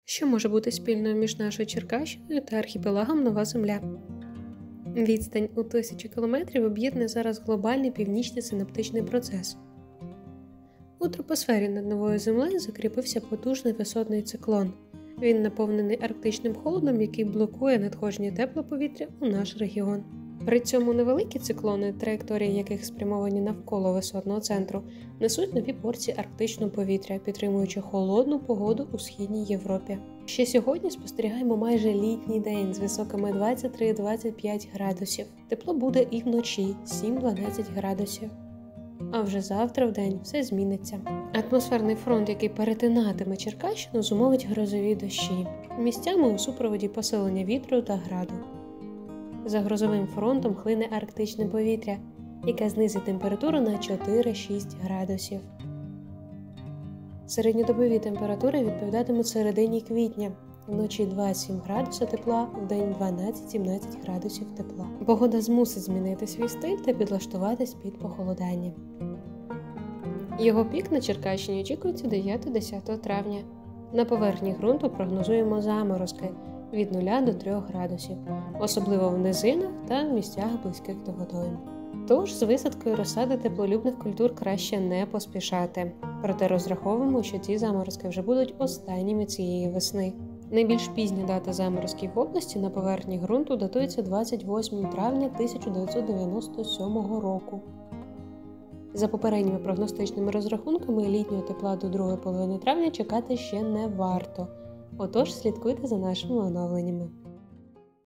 Що може бути спільною між нашою Черкащиною та архіпелагом Нова Земля? Відстань у 1000 кілометрів об'єднує зараз глобальний північний синаптичний процес. У тропосфері над Новою Землею закріпився потужний висотний циклон. Він наповнений арктичним холодом, який блокує надходження теплого повітря у наш регіон. При цьому невеликі циклони, траєкторії яких спрямовані навколо висотного центру, несуть нові порції арктичного повітря, підтримуючи холодну погоду у Східній Європі. Ще сьогодні спостерігаємо майже літній день з високими 23-25 градусів. Тепло буде і вночі – 7-12 градусів. А вже завтра вдень все зміниться. Атмосферний фронт, який перетинатиме Черкащину, зумовить грозові дощі. Місцями у супроводі посилення вітру та граду. За грозовим фронтом хлине арктичне повітря, яке знизить температуру на 4-6 градусів. Середньодобові температури відповідатимуть середині квітня. Вночі 2-7 градуса тепла, вдень 12-17 градусів тепла. Погода змусить змінити свій стиль та підлаштуватись під похолодання. Його пік на Черкащині очікується 9-10 травня. На поверхні ґрунту прогнозуємо заморозки від 0 до 3 градусів, особливо в низинах та в місцях близьких до водойм. Тож з висадкою розсади теплолюбних культур краще не поспішати. Проте розраховуємо, що ці заморозки вже будуть останніми цієї весни. Найбільш пізня дата заморозків в області на поверхні ґрунту датується 28 травня 1997 року. За попередніми прогностичними розрахунками, літнього тепла до другої половини травня чекати ще не варто. Отож, слідкуйте за нашими оновленнями.